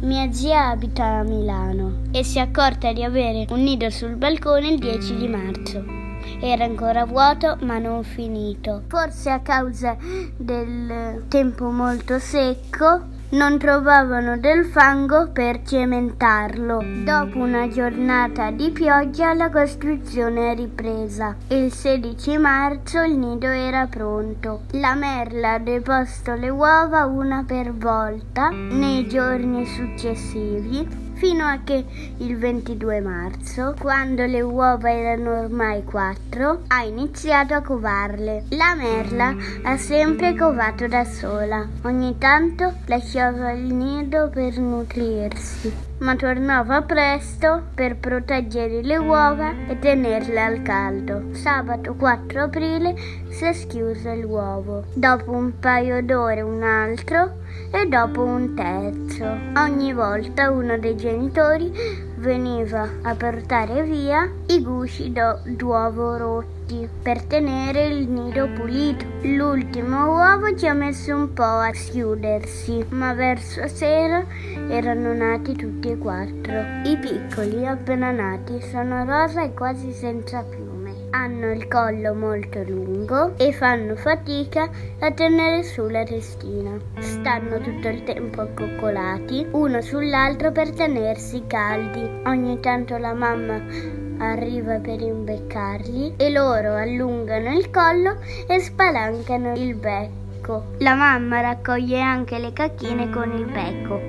Mia zia abita a Milano e si è accorta di avere un nido sul balcone il 10 di marzo. Era ancora vuoto ma non finito. Forse a causa del tempo molto secco non trovavano del fango per cementarlo. Dopo una giornata di pioggia la costruzione è ripresa. Il 16 marzo il nido era pronto. La merla ha deposto le uova una per volta nei giorni successivi, fino a che il 22 marzo, quando le uova erano ormai 4, ha iniziato a covarle. La merla ha sempre covato da sola. Ogni tanto lasciava il nido per nutrirsi, ma tornava presto per proteggere le uova e tenerle al caldo. Sabato 4 aprile si è schiuso l'uovo. Dopo un paio d'ore un altro e dopo un terzo. Ogni volta uno dei genitori veniva a portare via i gusci d'uovo rotti per tenere il nido pulito. L'ultimo uovo ci ha messo un po' a schiudersi, ma verso sera erano nati tutti e 4. I piccoli appena nati sono rosa e quasi senza piume. Hanno il collo molto lungo e fanno fatica a tenere su la testina. Stanno tutto il tempo accoccolati uno sull'altro per tenersi caldi. Ogni tanto la mamma arriva per imbeccarli e loro allungano il collo e spalancano il becco. La mamma raccoglie anche le cacchine con il becco.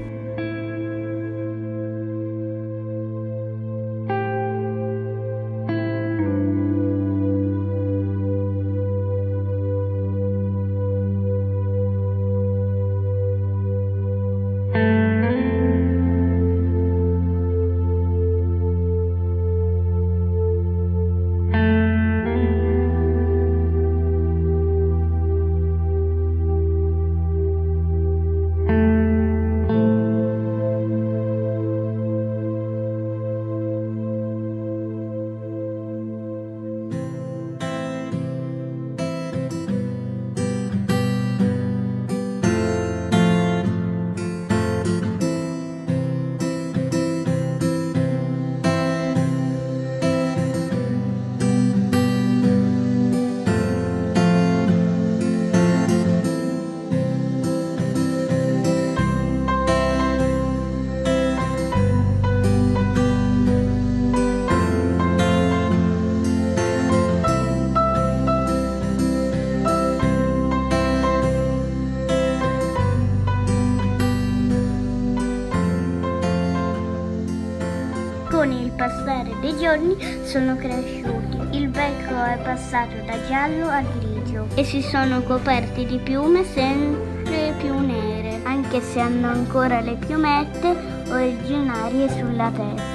Con il passare dei giorni sono cresciuti. Il becco è passato da giallo a grigio e si sono coperti di piume sempre più nere, anche se hanno ancora le piumette originarie sulla testa.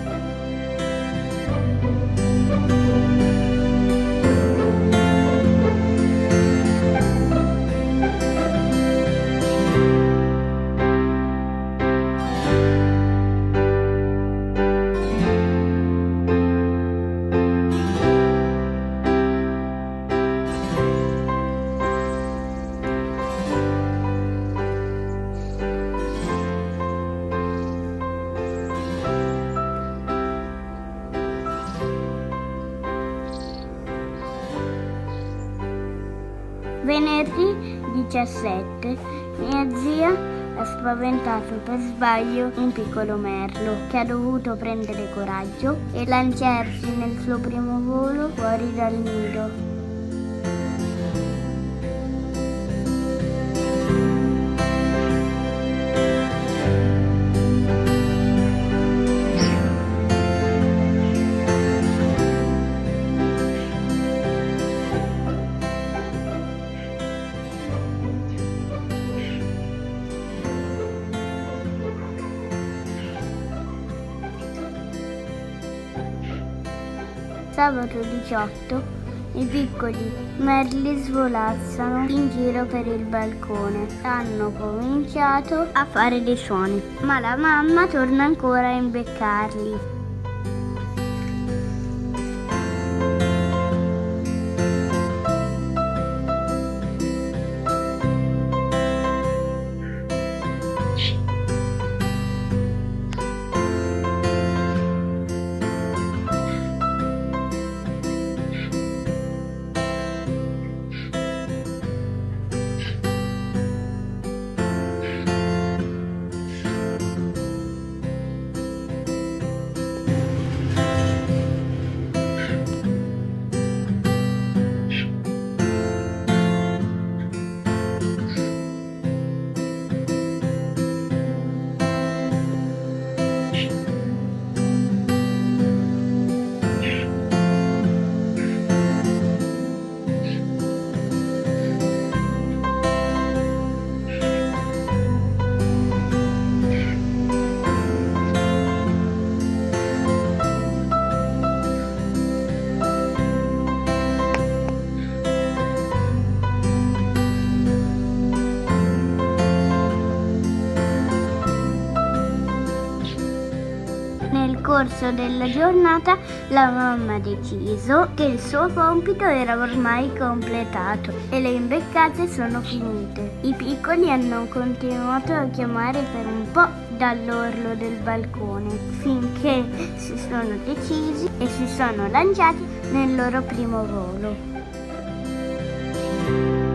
Venerdì 17 mia zia ha spaventato per sbaglio un piccolo merlo che ha dovuto prendere coraggio e lanciarsi nel suo primo volo fuori dal nido. Sabato 18 i piccoli merli svolazzano in giro per il balcone. Hanno cominciato a fare dei suoni, ma la mamma torna ancora a imbeccarli. corso della giornata la mamma ha deciso che il suo compito era ormai completato e le imbeccate sono finite. I piccoli hanno continuato a chiamare per un po' dall'orlo del balcone finché si sono decisi e si sono lanciati nel loro primo volo.